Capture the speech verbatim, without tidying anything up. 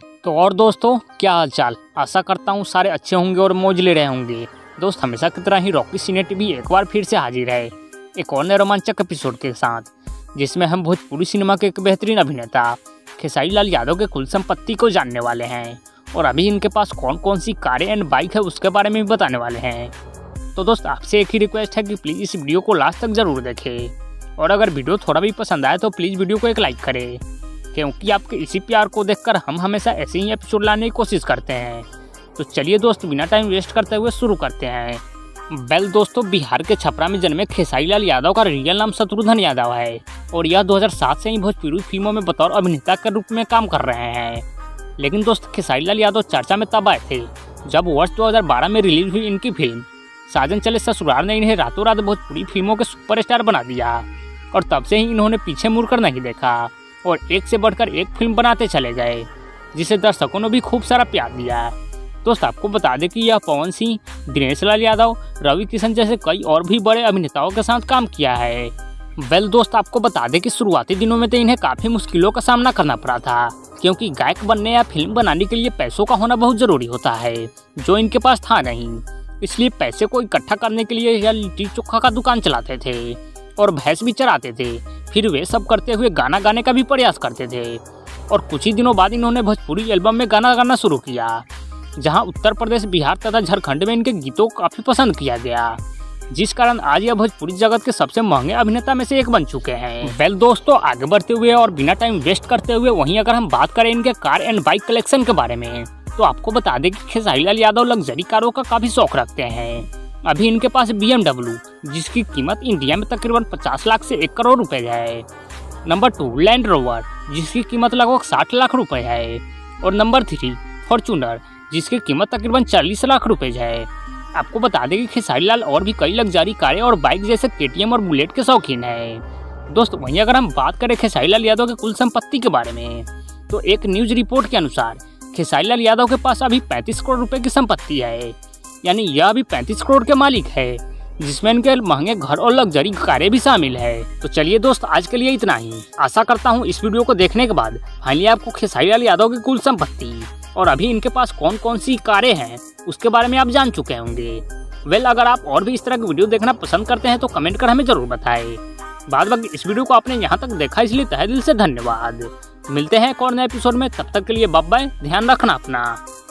तो और दोस्तों, क्या हाल चाल। आशा करता हूँ सारे अच्छे होंगे और मौज ले रहे होंगे। दोस्त, हमेशा की तरह ही रॉकी सिने टीवी एक बार फिर से हाजिर है एक और नए रोमांचक एपिसोड के साथ, जिसमें हम भोजपुरी सिनेमा के एक बेहतरीन अभिनेता खेसारी लाल यादव के कुल संपत्ति को जानने वाले हैं और अभी इनके पास कौन कौन सी कारें एंड बाइक है उसके बारे में भी बताने वाले हैं। तो दोस्त, आपसे एक ही रिक्वेस्ट है कि प्लीज़ इस वीडियो को लास्ट तक ज़रूर देखें और अगर वीडियो थोड़ा भी पसंद आए तो प्लीज़ वीडियो को एक लाइक करें, क्योंकि आपके इसी प्यार को देखकर हम हमेशा ऐसे ही एपिसोड लाने की कोशिश करते हैं। तो चलिए दोस्त, बिना टाइम वेस्ट करते हुए शुरू करते हैं। वेल दोस्तों, बिहार के छपरा में जन्मे खेसारी लाल यादव का रियल नाम शत्रुघ्न यादव है और यह दो हज़ार सात से ही भोजपुरी फिल्मों में बतौर अभिनेता के रूप में काम कर रहे हैं। लेकिन दोस्त, खेसारी लाल यादव चर्चा में तब आए थे जब वर्ष दो हज़ार बारह में रिलीज हुई इनकी फिल्म साजन चले ससुराल ने इन्हें रातों रात भोजपुरी फिल्मों के सुपरस्टार बना दिया और तब से ही इन्होंने पीछे मुड़कर नहीं देखा और एक से बढ़कर एक फिल्म बनाते चले गए, जिसे दर्शकों ने भी खूब सारा प्यार दिया। दोस्त, आपको बता दें कि यह पवन सिंह, दिनेश लाल यादव, रवि किशन जैसे कई और भी बड़े अभिनेताओं के साथ काम किया है। वेल दोस्त, आपको बता दें कि शुरुआती दिनों में तो इन्हें काफ़ी मुश्किलों का सामना करना पड़ा था, क्योंकि गायक बनने या फिल्म बनाने के लिए पैसों का होना बहुत ज़रूरी होता है, जो इनके पास था नहीं। इसलिए पैसे को इकट्ठा करने के लिए यह लिट्टी चोखा का दुकान चलाते थे और भैंस भी चराते थे। फिर वे सब करते हुए गाना गाने का भी प्रयास करते थे और कुछ ही दिनों बाद इन्होंने भोजपुरी एल्बम में गाना गाना शुरू किया, जहां उत्तर प्रदेश, बिहार तथा झारखंड में इनके गीतों को काफ़ी पसंद किया गया, जिस कारण आज यह भोजपुरी जगत के सबसे महंगे अभिनेता में से एक बन चुके हैं। वेल दोस्तों, आगे बढ़ते हुए और बिना टाइम वेस्ट करते हुए वहीं अगर हम बात करें इनके कार एंड बाइक कलेक्शन के बारे में, तो आपको बता दें कि खेसारी लाल यादव लग्जरी कारों का काफ़ी शौक रखते हैं। अभी इनके पास बी एम डब्ल्यू, जिसकी कीमत इंडिया में तकरीबन पचास लाख से एक करोड़ रुपए है। नंबर टू, लैंड रोवर, जिसकी कीमत लगभग साठ लाख रुपए है। और नंबर थ्री, फॉर्चूनर, जिसकी कीमत तकरीबन चालीस लाख रुपए है। आपको बता दें कि खेसारी लाल और भी कई लग्जरी कारें और बाइक जैसे के टी एम और बुलेट के शौकीन हैं। दोस्त, वहीं अगर हम बात करें खेसारी लाल यादव के कुल संपत्ति के बारे में, तो एक न्यूज रिपोर्ट के अनुसार खेसारी लाल यादव के पास अभी पैंतीस करोड़ रुपए की संपत्ति है, यानी यह अभी पैंतीस करोड़ के मालिक है, जिसमें इनके महंगे घर और लग्जरी कारें भी शामिल है। तो चलिए दोस्त, आज के लिए इतना ही। आशा करता हूँ इस वीडियो को देखने के बाद फाइनली आपको खेसारी लाल यादव की कुल संपत्ति और अभी इनके पास कौन कौन सी कारें हैं उसके बारे में आप जान चुके होंगे। वेल, अगर आप और भी इस तरह की वीडियो देखना पसंद करते हैं तो कमेंट कर हमें जरूर बताएं। बाद बाकी इस वीडियो को आपने यहाँ तक देखा, इसलिए तहे दिल से धन्यवाद। मिलते हैं एक और नए एपिसोड में, तब तक के लिए बाय बाय, ध्यान रखना अपना।